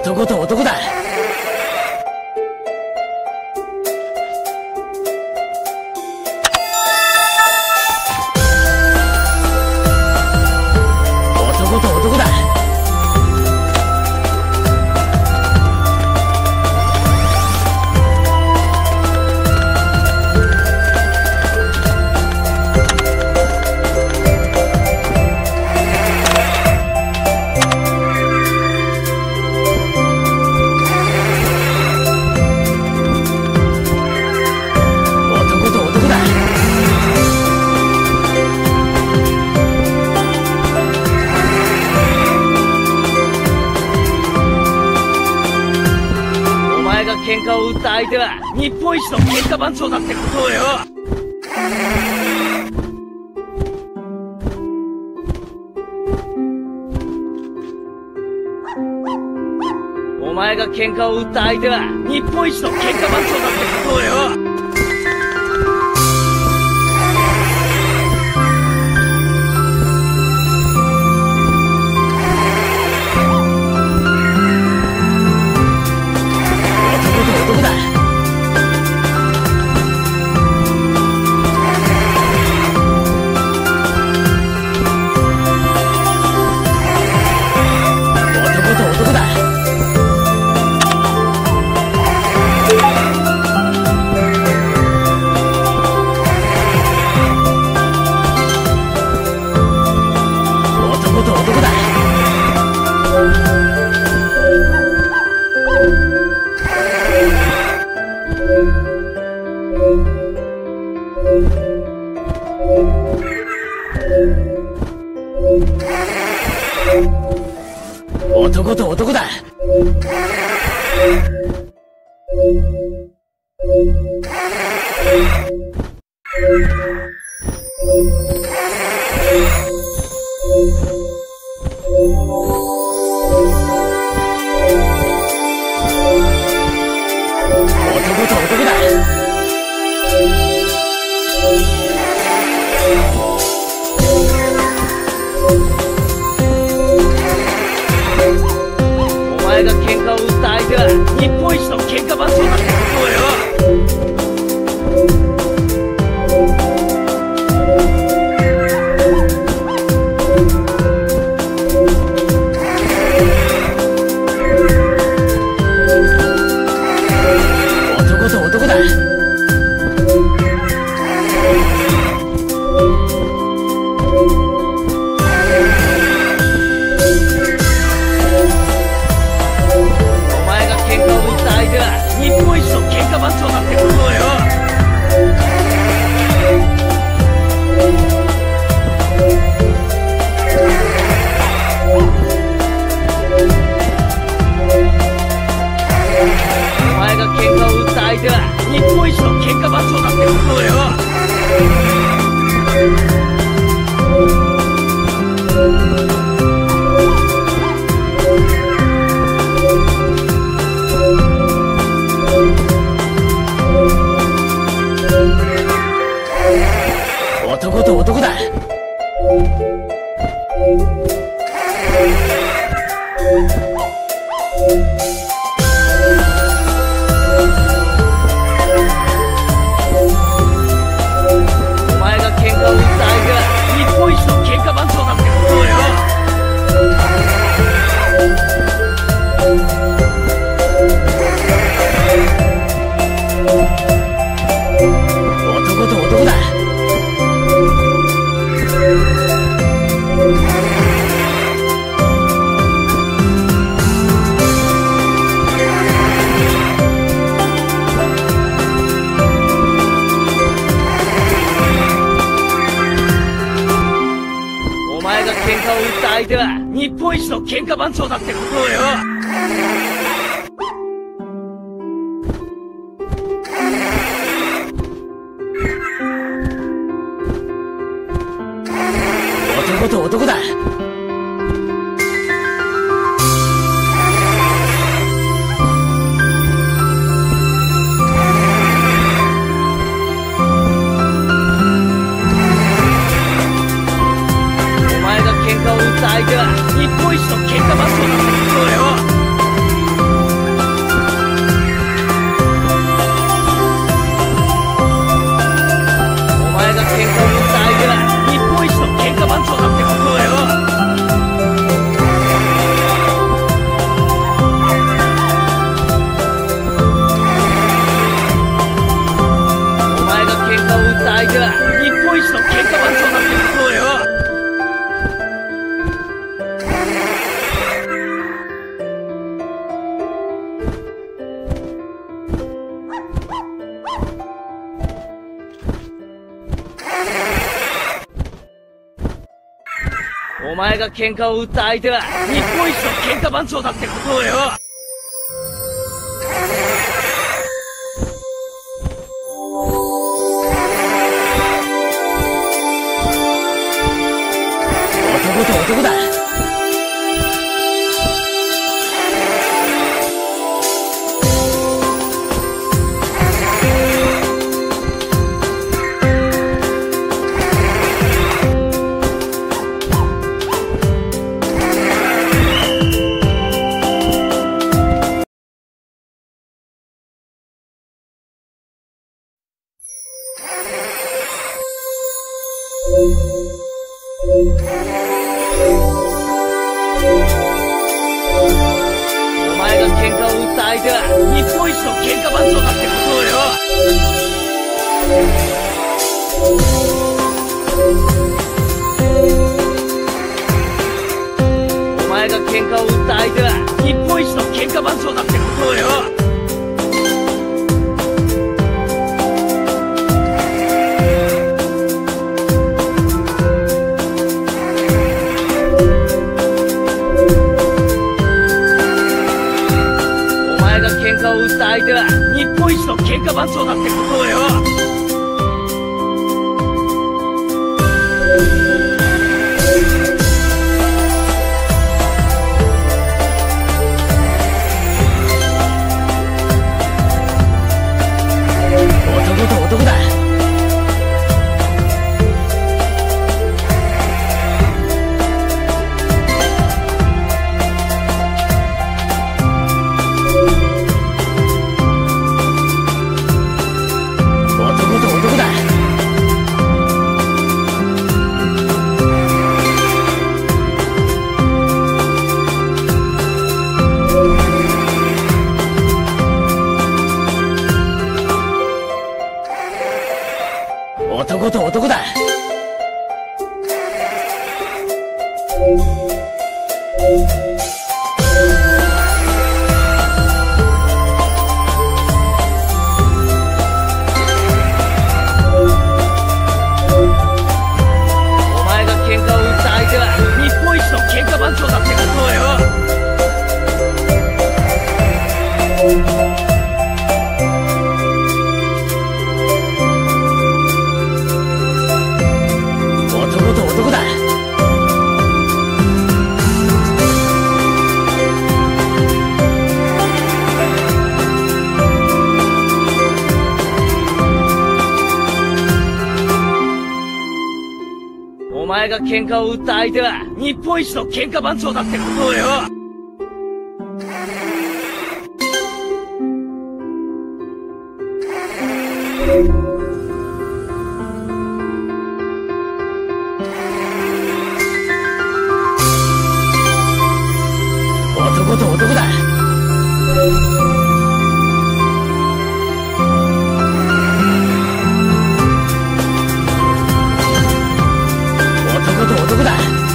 男と男だ。男と男だ。 喧嘩を打った相手は日本一の喧嘩番長だってことをよ。お前が喧嘩を打った相手は日本一の喧嘩番長だってことをよ。男と男だ。日本一の喧嘩番長だってことをよ。男と男だ。日本一の喧嘩番長だってことをよ。お前が喧嘩を打った相手は日本一の喧嘩番長だってことをよ。男と男だ。お前が喧嘩を打った相手は日本一の喧嘩番長だってことをよ。男と男だ。お前が喧嘩を打った相手は日本一の喧嘩番長だってことをよ。男と男だ。お前が喧嘩を打った相手は日本一の喧嘩番長だってことをよ。 お前が喧嘩を売った相手は日本一の喧嘩番長だってことをよ。 男と男だ。 お前が喧嘩を売った相手は日本一の喧嘩番長だってことをよ。お前が喧嘩を売った相手は日本一の喧嘩番長だってことをよ。喧嘩を売った相手は日本一の喧嘩番長だってことをよ。 男と男だ。男と男だ。 お前が喧嘩を売った相手は日本一の喧嘩番長だってことをよ。 男と男だ。 お前が喧嘩を売った相手は日本一の喧嘩番長だってことをよ。 男と男だ。男と男だ。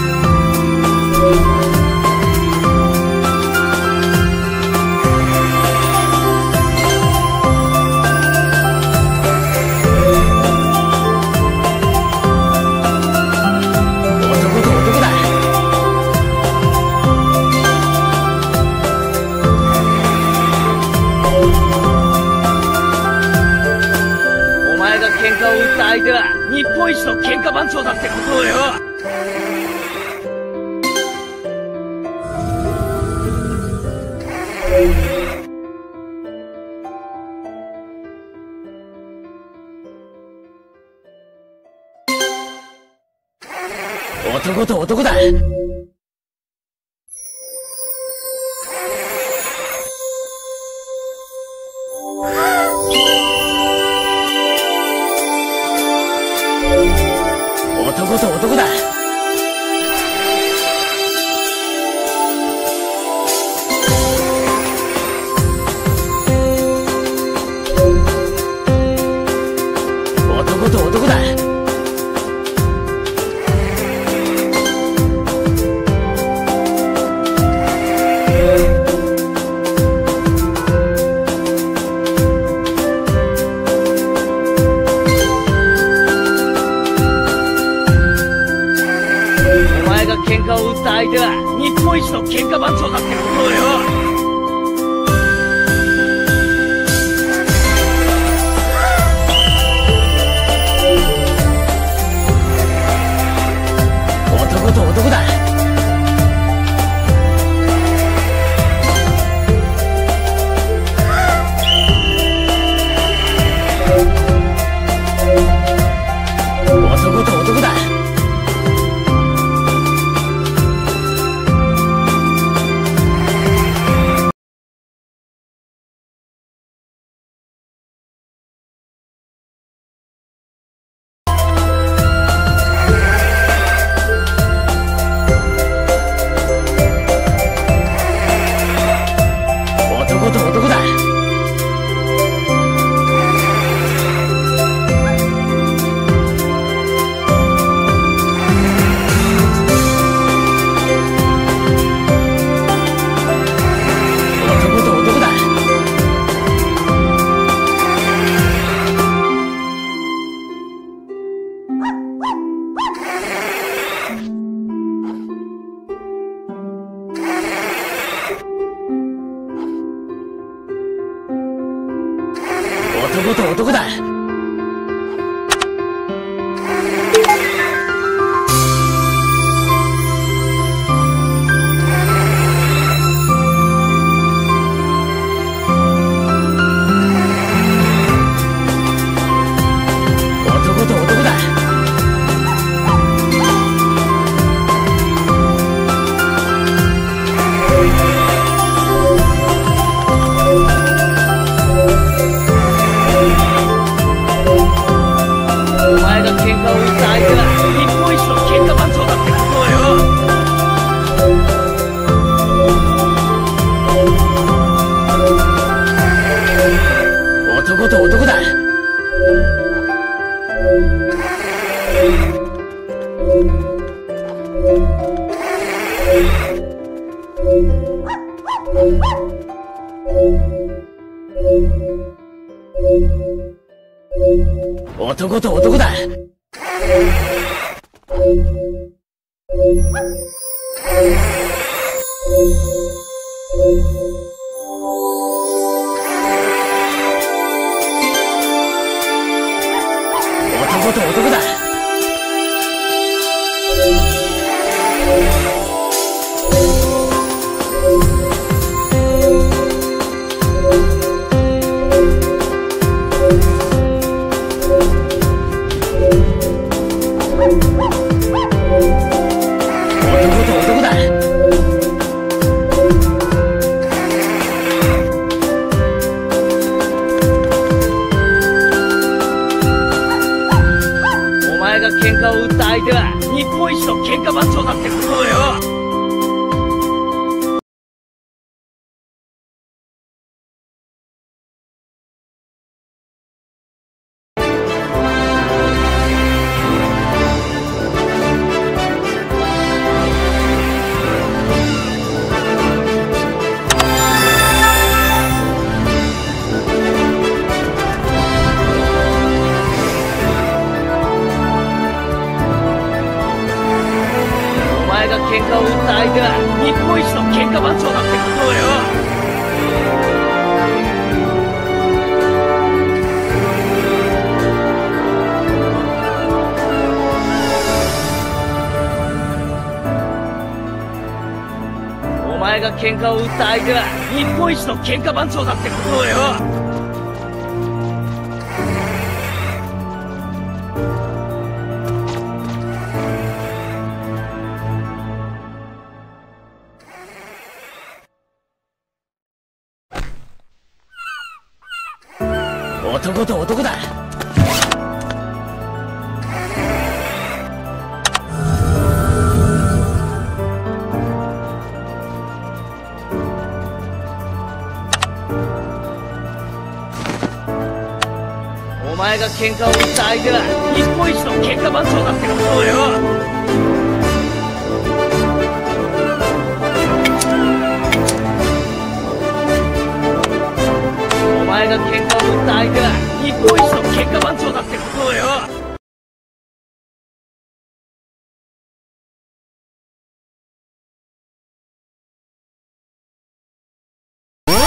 喧嘩を売った相手は日本一の喧嘩番長だってことをよ。 男と男だ。男と男だ。男と男だ。 前が喧嘩を売った相手は日本一の喧嘩番長だってことをよ。 男と男だ。男と男だ。男と男だ。男と男だ。男と男だ。喧嘩を打った相手は日本一の喧嘩番長だってことをよ。男と男だ。男と男だ。男と男だ。喧嘩を打った相手は日本一の喧嘩番長だってことをよ。喧嘩を打った相手は日本一の喧嘩番長だってことをよ。お前が喧嘩を打った相手は日本一の喧嘩番長だってことをよ。男と男だ。お前が喧嘩を打った相手は日本一の喧嘩番長だってことをよ。お前が喧嘩を打った相手は日本一の喧嘩番長だってことをよ。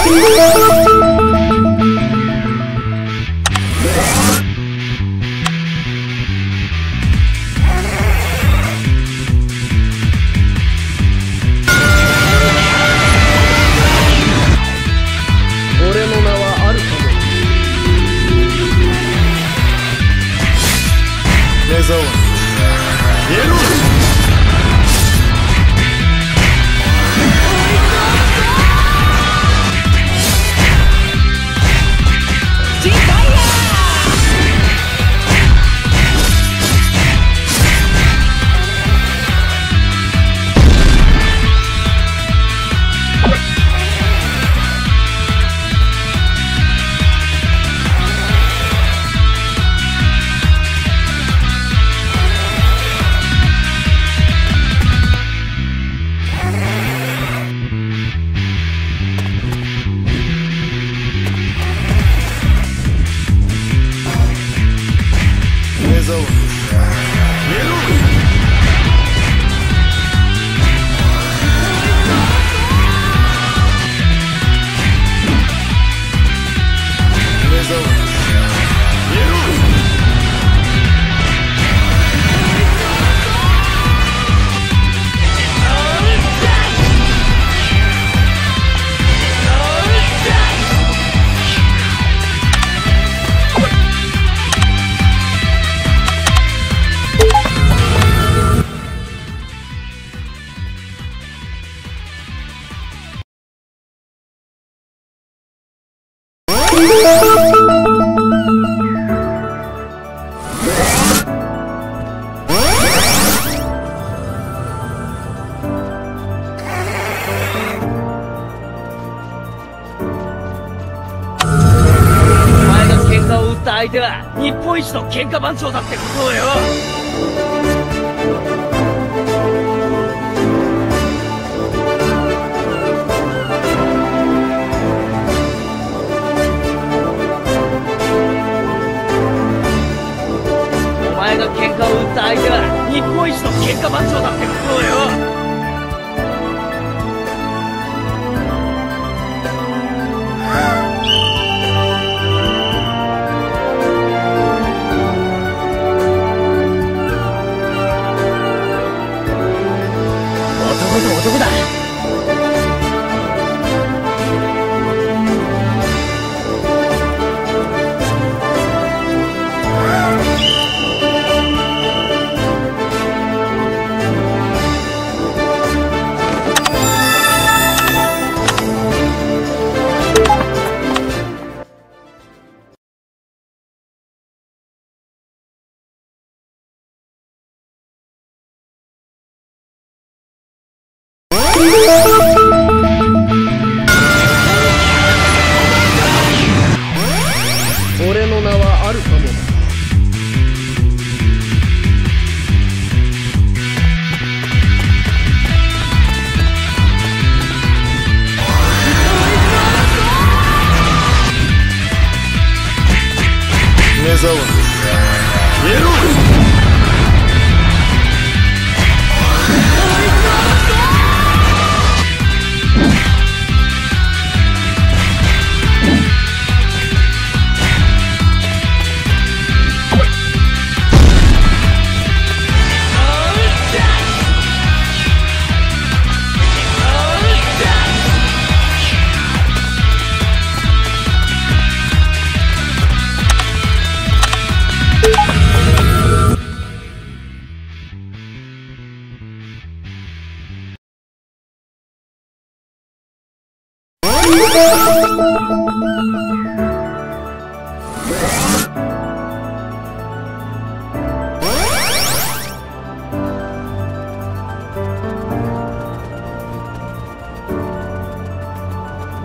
相手は日本一の喧嘩番長だってことをよ。お前が喧嘩を売った相手は日本一の喧嘩番長だってことをよ。男だ。 俺の名はあるかもな。 目障り消えろ。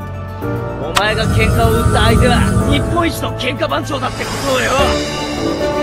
お前が喧嘩を売った相手は日本一の喧嘩番長だってことをよ。